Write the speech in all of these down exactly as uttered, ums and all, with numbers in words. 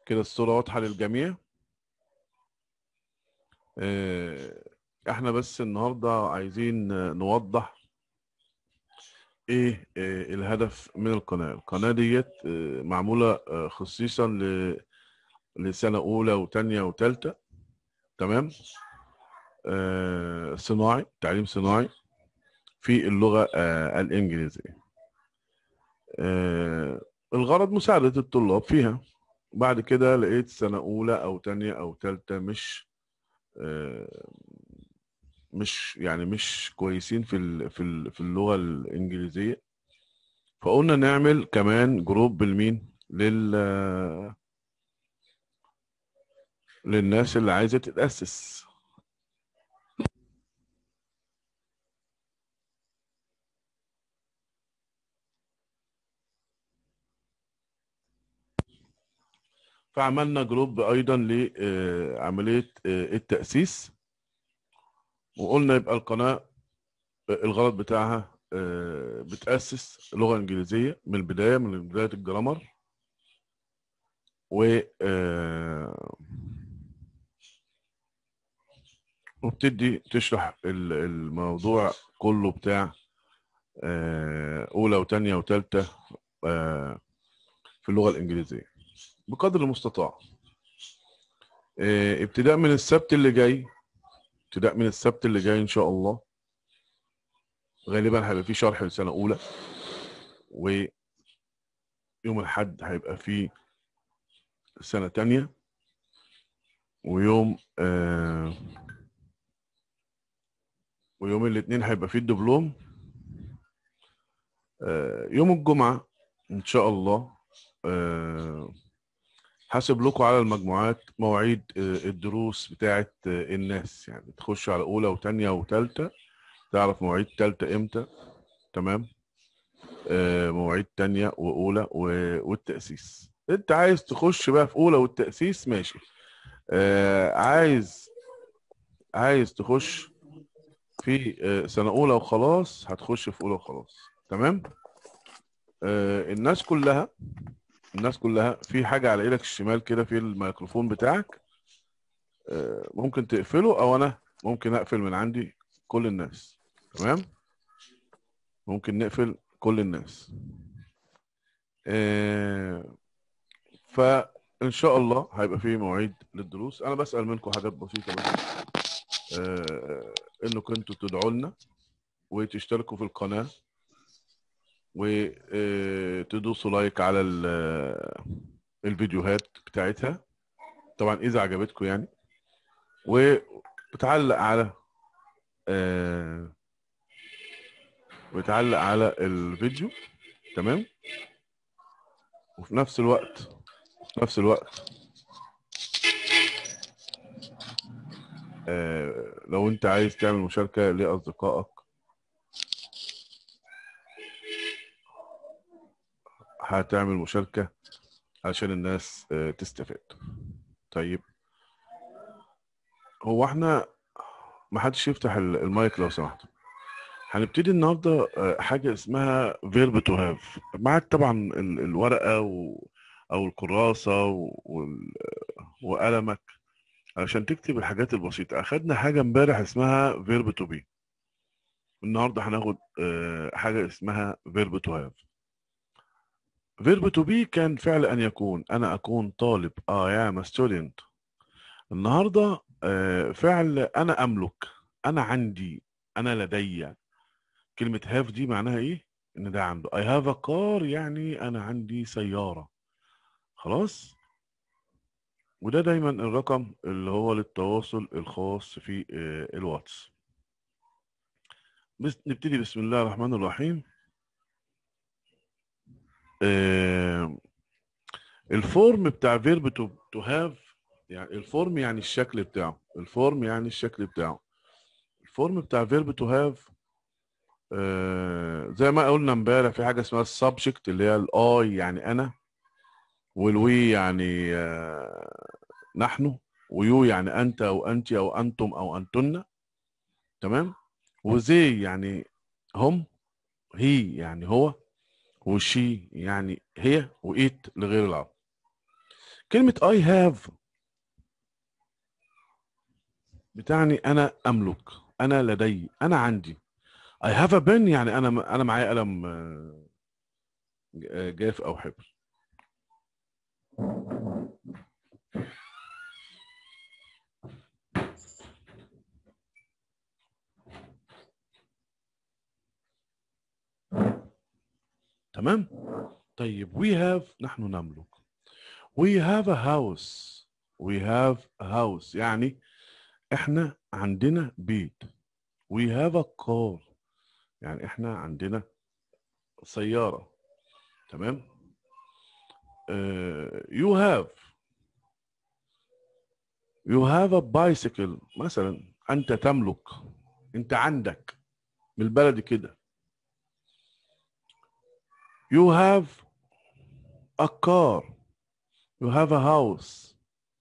كده الصورة واضحة للجميع. آه، احنا بس النهاردة عايزين نوضح ايه آه، الهدف من القناة. القناة ديت آه، معمولة آه، خصيصا ل- لسنة اولى وتانية وتالتة. تمام. آه، صناعي، تعليم صناعي في اللغة آه، الانجليزية. آه، الغرض مساعدة الطلاب فيها. بعد كده لقيت سنة اولى او تانية او تالتة مش آه، مش يعني مش كويسين في ال- في ال- في اللغة الإنجليزية، فقلنا نعمل كمان جروب لمين لل للناس اللي عايزة تتأسس. فعملنا جروب أيضا لعملية التأسيس، وقلنا يبقى القناة آه، الغرض بتاعها آه، بتأسس لغة إنجليزية من البداية، من بداية الجرامر، و آه، وبتدي تشرح ال- الموضوع كله بتاع آه، أولى وتانية وتالتة آه، في اللغة الإنجليزية بقدر المستطاع. آه، ابتداء من السبت اللي جاي ابتداء من السبت اللي جاي إن شاء الله غالبا هيبقى فيه شرح لسنة أولى، ويوم الأحد هيبقى فيه سنة تانية، ويوم آه ويوم الاثنين هيبقى فيه الدبلوم. آه يوم الجمعة إن شاء الله آه حاسب لكم على المجموعات مواعيد آه الدروس بتاعت آه الناس، يعني تخش على أولى وتانية وتالتة تعرف مواعيد تالتة إمتى. تمام. آه مواعيد تانية وأولى و- والتأسيس. أنت عايز تخش بقى في أولى والتأسيس ماشي. آه عايز عايز تخش في آه سنة أولى وخلاص هتخش في أولى وخلاص. تمام. آه الناس كلها الناس كلها في حاجة على ايدك الشمال كده في الميكروفون بتاعك، آه ممكن تقفله او انا ممكن اقفل من عندي كل الناس. تمام. ممكن نقفل كل الناس. آه فان شاء الله هيبقى في مواعيد للدروس. انا بسأل منكم حاجات بسيطة بس، آه انكم انتوا تدعوا لنا وتشتركوا في القناة وتدوسوا لايك على ال- الفيديوهات بتاعتها طبعا اذا عجبتكم يعني، وبتعلق على آه بتعلق على الفيديو. تمام. وفي نفس الوقت في نفس الوقت آه لو انت عايز تعمل مشاركة لأصدقائك هتعمل مشاركة عشان الناس آه تستفاد. طيب، هو احنا ما حدش يفتح ال- المايك لو سمحت. هنبتدي النهارده آه، حاجة اسمها verb to have. معاك طبعا ال- الورقة و... او الكراسة و... وال- وقلمك علشان تكتب الحاجات البسيطة. أخدنا حاجة امبارح اسمها verb to be. النهاردة هناخد آه، حاجة اسمها verb to have. verb to be كان فعل أن يكون. أنا أكون طالب. I am a student. النهاردة آه، فعل أنا أملك. أنا عندي. أنا لدي. كلمة have دي معناها إيه؟ إن ده عنده. I have a car يعني أنا عندي سيارة. خلاص. وده دايما الرقم اللي هو للتواصل الخاص في آه، الواتس. بس نبتدي بسم الله الرحمن الرحيم. آه الفورم بتاع فيرب تو تو هاف، يعني الفورم يعني الشكل بتاعه. الفورم يعني الشكل بتاعه. الفورم بتاع فيرب تو هاف آه زي ما قلنا امبارح في حاجه اسمها السبجكت اللي هي الاي يعني انا، والوي يعني آه نحن، ويو يعني انت او انت او انتم او انتن. تمام. وزي يعني هم، هي يعني هو، وشي يعني هي، وايت لغير العرب. كلمة I have بتعني أنا أملك، أنا لدي، أنا عندي. I have a pen يعني أنا أنا معايا قلم آه، جاف أو حبر. تمام. طيب we have نحن نملك. we have a house. we have a house يعني احنا عندنا بيت. we have a car يعني احنا عندنا سيارة. تمام. uh, you have you have a bicycle مثلا، انت تملك، انت عندك، بالبلدي كده. you have a car. you have a house.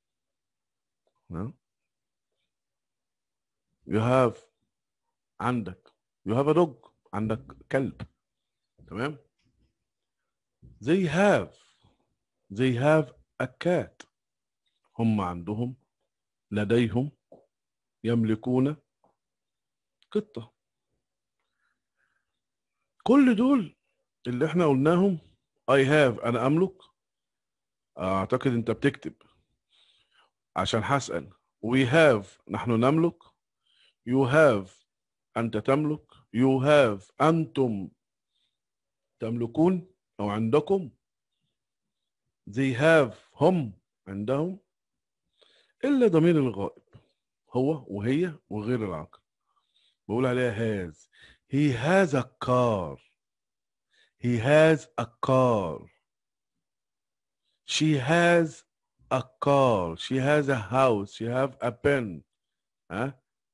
you have عندك. you have a dog عندك كلب. تمام. they have they have a cat هم عندهم، لديهم، يملكون قطة. كل دول اللي احنا قلناهم I have أنا أملك. أعتقد أنت بتكتب عشان هسأل. we have نحن نملك. you have أنت تملك. you have أنتم تملكون أو عندكم. they have هم عندهم، إلا ضمير الغائب هو وهي وغير العاقل بقول عليها has. he has a car. he has a car. she has a car. she has a house. she have a pen. ها.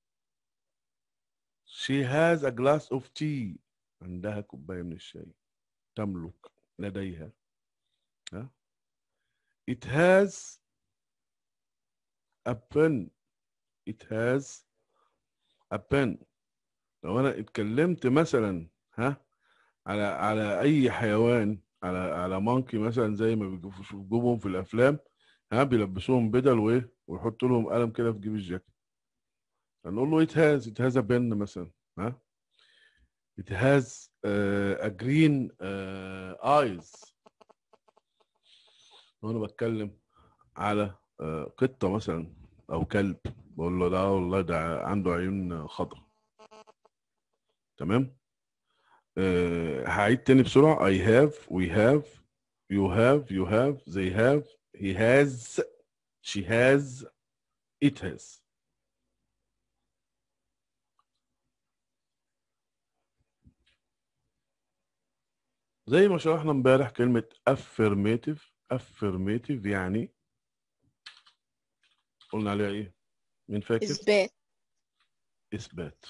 she has a glass of tea. عندها كوباية من الشاي. تملك، لديها. ها. it has a pen. it has a pen. لو انا اتكلمت مثلا ها على على اي حيوان، على على مونكي مثلا زي ما بيجيبوهم في الافلام، ها بيلبسوهم بدل وايه ويحطوا لهم قلم كده في جيب الجاكيت، هنقول له it has it has a pen مثلا. ها. it has uh, a green uh, eyes. وانا بتكلم على uh, قطة مثلا او كلب بقول له ده والله ده عنده عيون خضراء. تمام. أه هعيد تاني بسرعة. I have we have you have you have they have he has she has it has. زي ما شرحنا امبارح كلمة affirmative. affirmative يعني قلنا عليها ايه؟ مين فاكر؟ إثبات. إثبات.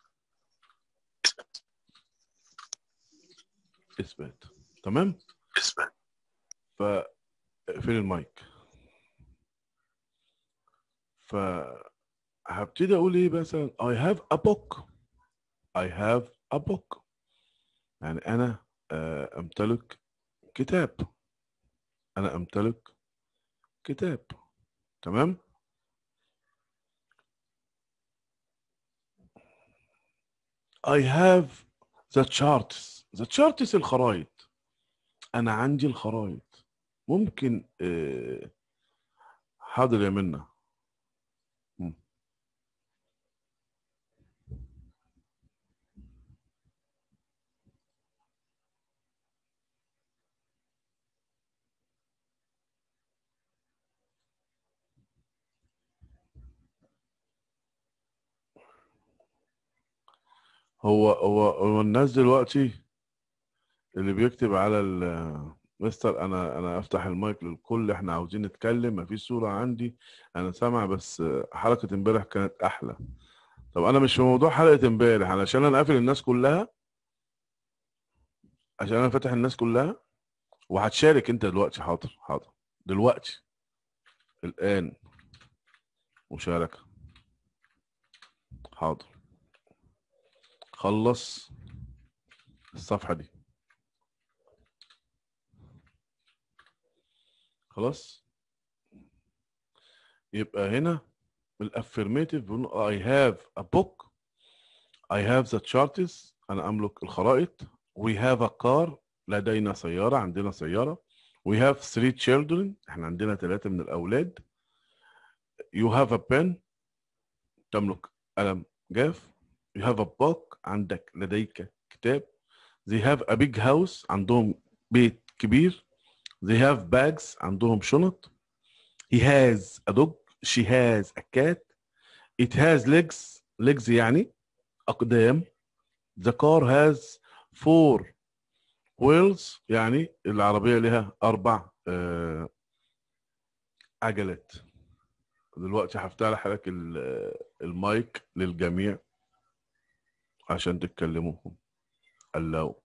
إثبات. تمام؟ إثبات. فاقفل المايك. فهبتدي اقول ايه مثلا I have a book. I have a book يعني انا آه، امتلك كتاب. انا امتلك كتاب. تمام. I have the charts. the charts الخرائط. انا عندي الخرائط. ممكن آه، حاضر يا منى. مم. هو هو هو الناس دلوقتي اللي بيكتب على ال مستر انا انا افتح المايك للكل احنا عاوزين نتكلم مفيش صورة عندي انا سامع بس حلقة امبارح كانت احلى. طب انا مش في موضوع حلقة امبارح علشان انا قافل الناس كلها، عشان انا فاتح الناس كلها وهتشارك انت دلوقتي. حاضر حاضر دلوقتي الان مشاركة. حاضر. خلص الصفحة دي. خلاص. يبقى هنا الافirmative بنقول I have a book. I have the charts. أنا أملك الخرائط. We have a car. لدينا سيارة، عندنا سيارة. We have three children. احنا عندنا ثلاثة من الأولاد. You have a pen. تملك قلم جاف. You have a book. عندك لديك كتاب. They have a big house. عندهم بيت كبير. They have bags. عندهم شنط. He has a dog. She has a cat. It has legs. legs يعني أقدام. The car has four wheels. يعني العربية لها أربع آه، عجلات. دلوقتي هفتح لك ال- المايك للجميع عشان تتكلموا. اللو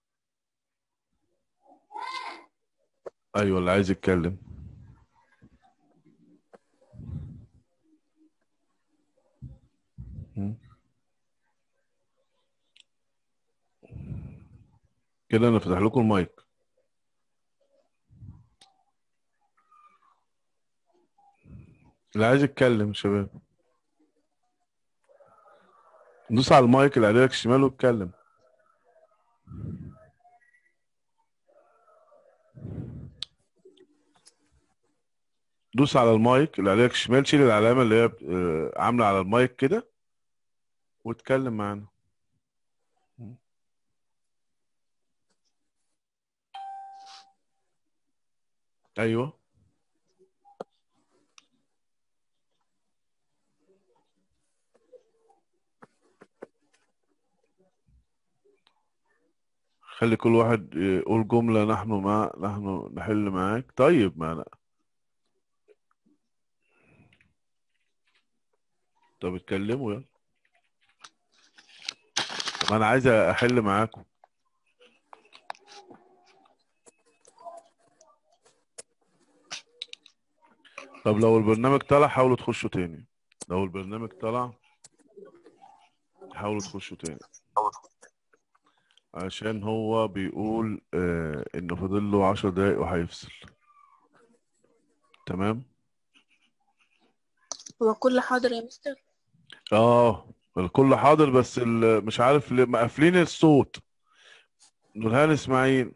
أيوة اللي عايز يتكلم. م. كده أنا فتح لكم المايك. اللي عايز يتكلم شباب دوس على المايك اللي عليك الشمال واتكلم. دوس على المايك اللي عليك الشمال، شيل العلامة اللي هي آه، عاملة على المايك كده واتكلم معانا. ايوه خلي كل واحد يقول جملة. نحن مع نحن نحل معاك. طيب ما أنا. طب اتكلموا يلا. طب أنا عايز أحل معاكم. طب لو البرنامج طلع حاولوا تخشوا تاني. لو البرنامج طلع حاولوا تخشوا تاني عشان هو بيقول آه إنه فاضل له عشر دقايق وهيفصل. تمام. هو كل حاضر يا مستر؟ اه الكل حاضر بس ال- مش عارف ليه مقفلين الصوت. نورهان اسماعيل.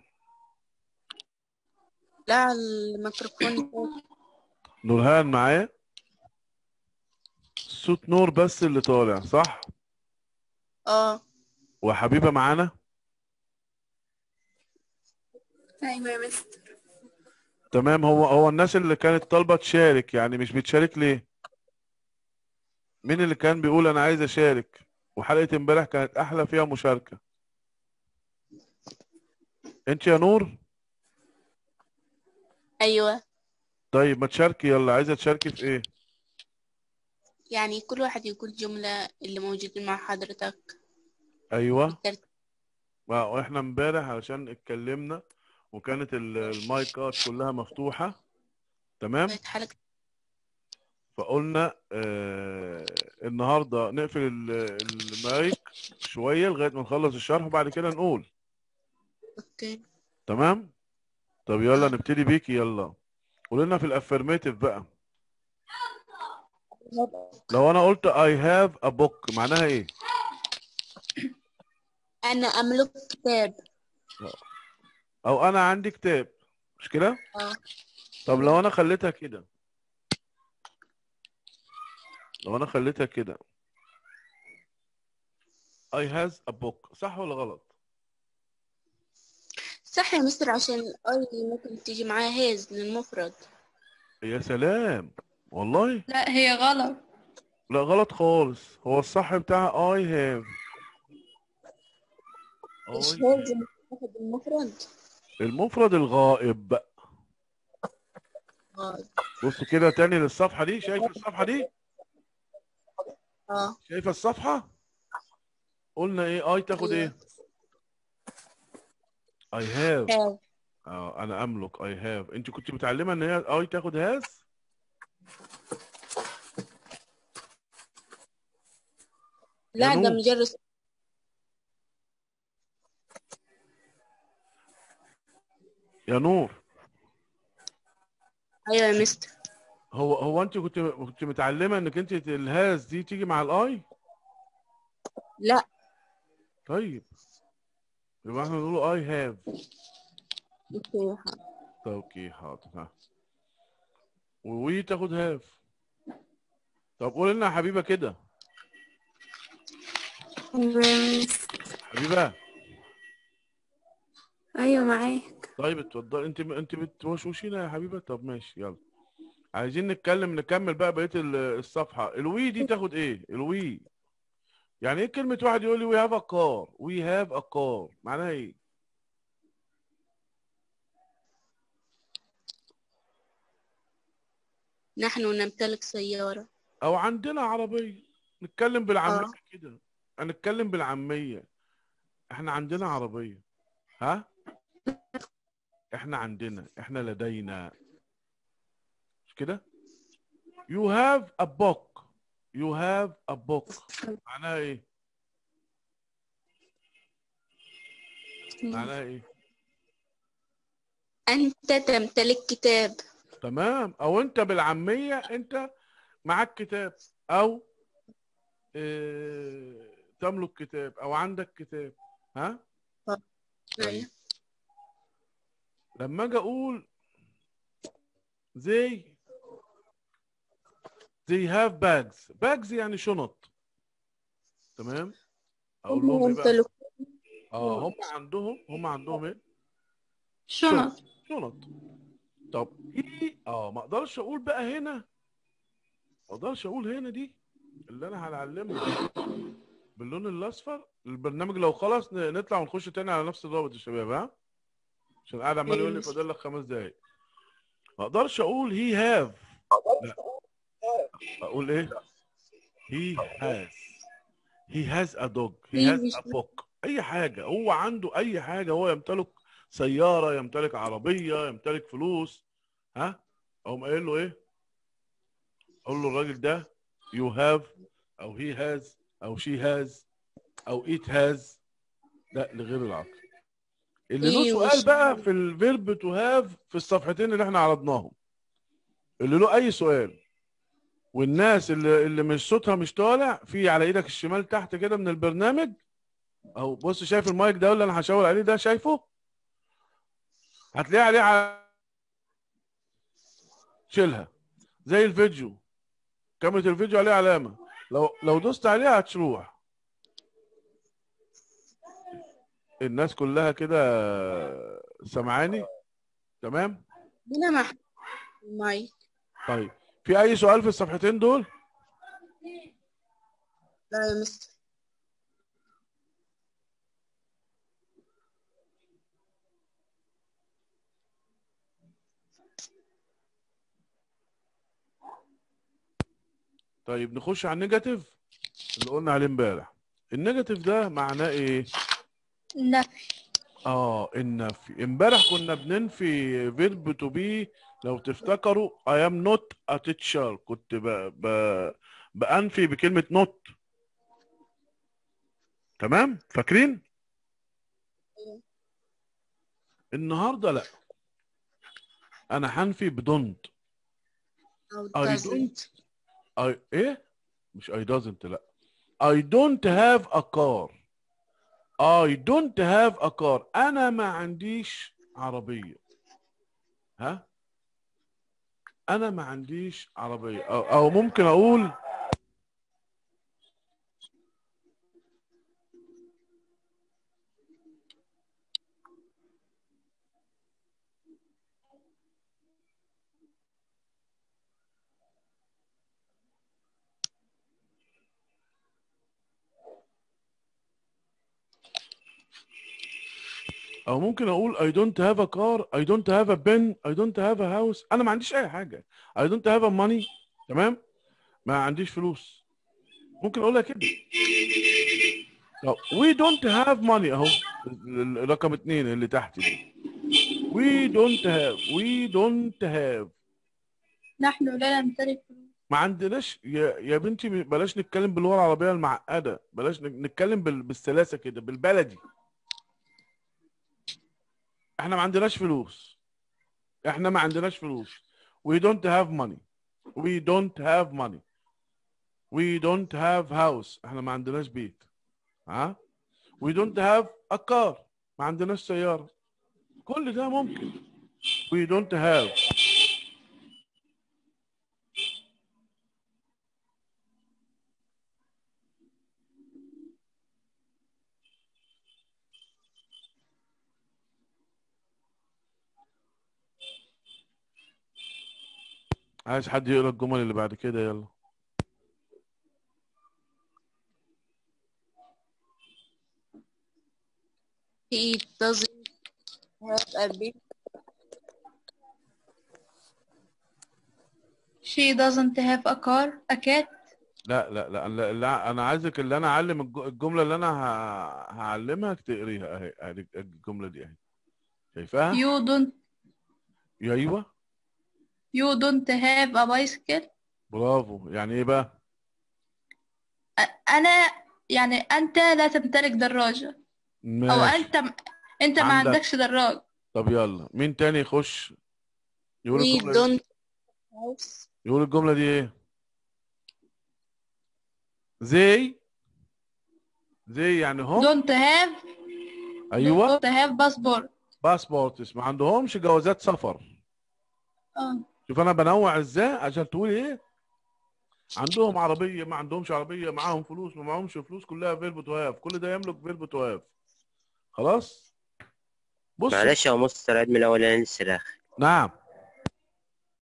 لا، الميكروفون فوق. نورهان معايا. صوت نور بس اللي طالع صح. اه. وحبيبة معانا. ايوه يا مستر. تمام. هو هو الناس اللي كانت طالبة تشارك يعني مش بتشارك ليه؟ مين اللي كان بيقول انا عايز اشارك؟ وحلقة امبارح كانت احلى فيها مشاركة. انت يا نور. ايوه، طيب ما تشاركي يلا. عايزة تشاركي في ايه؟ يعني كل واحد يقول جملة اللي موجودين مع حضرتك ايوه. بالترتيب. ما- واحنا امبارح علشان اتكلمنا وكانت ال- المايكات كلها مفتوحة. تمام. بقت حلقة. فقلنا آه النهارده نقفل ال- المايك شوية لغاية ما نخلص الشرح وبعد كده نقول. اوكي. تمام. طب يلا اه. نبتدي بيكي يلا. قولنا في الافرميتيف بقى. لو انا قلت I have a book معناها ايه؟ انا املك كتاب. او انا عندي كتاب. مش كده؟ اه. طب لو انا خليتها كده. لو انا خليتها كده I has a book صح ولا غلط؟ صح يا مستر، عشان اي ممكن تيجي معاه هيز للمفرد. يا سلام. والله لا، هي غلط. لا غلط خالص. هو الصح بتاعها I have. مش I هيز المفرد المفرد. المفرد الغائب بقى. اه. بص كده تاني للصفحة دي. شايف الصفحة دي؟ اه. شايفة الصفحة؟ قلنا ايه؟ I تاخد ايوه. ايه؟ I have. هاز. اه انا املك I have. انت كنت متعلمة ان هي I تاخد has. يا لا، ده نور. مجرد. يا نور. ايوه يا مستر. هو هو انت كنت كنت متعلمه انك انت الهاز دي تيجي مع الاي؟ لا. طيب يبقى احنا نقول اي هاف. اوكي. اوكي حاضر. ها وي تاخد هاف. طب قول لنا يا حبيبه كده. تمام. حبيبه. ايوه معاك. طيب اتفضل. انت انت بتوشوشينا يا حبيبه. طب ماشي يلا. عايزين نتكلم نكمل بقى بقيه ال- الصفحه. الوي دي تاخد ايه؟ الوي يعني ايه كلمه واحد يقول لي وي هاف ا كار؟ وي هاف ا كار معناها ايه؟ نحن نمتلك سيارة. او عندنا عربيه. نتكلم بالعاميه اه. كده. هنتكلم بالعاميه. احنا عندنا عربيه. ها احنا عندنا، احنا لدينا. مش كده؟ you have a book. you have a book معناها ايه؟ معناها ايه؟ أنت تمتلك كتاب. تمام. او انت بالعاميه انت معاك كتاب، او اه تملك كتاب، او عندك كتاب. ها طيب أيوة. لما اجي اقول they they have bags. bags يعني شنط. تمام. اقول هم لهم ايه بقى؟ يمتلكون اه هم عندهم هم عندهم ايه؟ شنط. شنط. شنط. طب ايه اه ما اقدرش اقول بقى هنا. ما اقدرش اقول هنا دي اللي انا هنعلمها باللون الاصفر. البرنامج لو خلص ن- نطلع ونخش تاني على نفس الرابط يا شباب. ها عشان قاعد عمال يقول لي فاضل لك خمس دقايق. ما اقدرش اقول هي هاف. لا اقول ايه؟ هي هاز. هي هاز ا دوج. هي هاز ا بوك. اي حاجه هو عنده، اي حاجه هو يمتلك. سياره، يمتلك عربيه، يمتلك فلوس. ها اقوم قايل له ايه؟ اقول له الراجل ده يو هاف، او هي هاز، او شي هاز، او ايت هاز. لا لغير العقل. اللي له إيه سؤال وش. بقى في الفيرب تو هاف في الصفحتين اللي احنا عرضناهم. اللي له اي سؤال، والناس اللي اللي مش صوتها مش طالع في على ايدك الشمال تحت كده من البرنامج اهو. بص شايف المايك ده اللي انا هشاور عليه ده؟ شايفه؟ هتلاقيه عليه على... شيلها زي الفيديو. كاميرا الفيديو عليه علامه. لو لو دوست عليها هتروح. الناس كلها كده سامعاني؟ تمام. هنا محمود مايك. طيب في اي سؤال في الصفحتين دول؟ لا يا مستر. طيب نخش على النيجاتيف اللي قلنا عليه امبارح. النيجاتيف ده معناه ايه؟ نفي. اه النفي. امبارح كنا بننفي فيرب تو بي. لو تفتكروا I am not a teacher كنت ب... ب... بأنفي بكلمة not. تمام فاكرين؟ النهارده لا، انا هنفي بدونت. أو I doesn't. don't I ايه؟ مش I doesn't لا. I don't have a car. I don't have a car. انا ما عنديش عربية. ها انا ما عنديش عربية. او, أو ممكن اقول او ممكن اقول I don't have a car. I don't have a pen. I don't have a house. انا ما عنديش اي حاجة. I don't have a money. تمام. ما عنديش فلوس. ممكن اقولها كده. طب we don't have money اهو. الرقم اتنين اللي تحت دي. we don't have we don't have. نحن لا نمتلك. ما عندناش يا يا بنتي. بلاش نتكلم باللغه العربيه المعقده. بلاش نتكلم بال- بالسلاسه كده بالبلدي. احنا ما عندناش فلوس. احنا ما عندناش فلوس. we don't have money. we don't have money. We don't have house. احنا ما عندناش بيت. ها؟ we don't have a car. ما عندناش سيارة. كل ده ممكن. we don't have. عايز حد يقرا الجمل اللي بعد كده يلا. He doesn't have a big. She doesn't have a car, a cat. لا لا لا لا, لا انا عايزك اللي انا اعلم الج- الجمله اللي انا ه- هعلمها تقريها اهي اهي الجمله دي اهي. شايفاها؟ You don't يا ايوه you don't have a bicycle. برافو. يعني ايه بقى؟ أ- أنا يعني أنت لا تمتلك دراجة، أو ماشي. أنت أنت ما عندك. عندكش دراج. طب يلا مين تاني يخش يقول We الجمله دي؟ don't house. يقول الجمله دي ايه؟ زي زي يعني هم. don't have ايوه don't have passport. باسبورتس، ما عندهمش جوازات سفر. اه شوف انا بنوع ازاي عشان تقول ايه. عندهم عربيه، ما عندهمش عربيه، معاهم فلوس، ما معاهمش فلوس، كلها فيرب تو هاف. كل ده يملك فيرب تو هاف. خلاص. بص. معلش يا مستر، عيد من الاول، انا لسه داخل. نعم.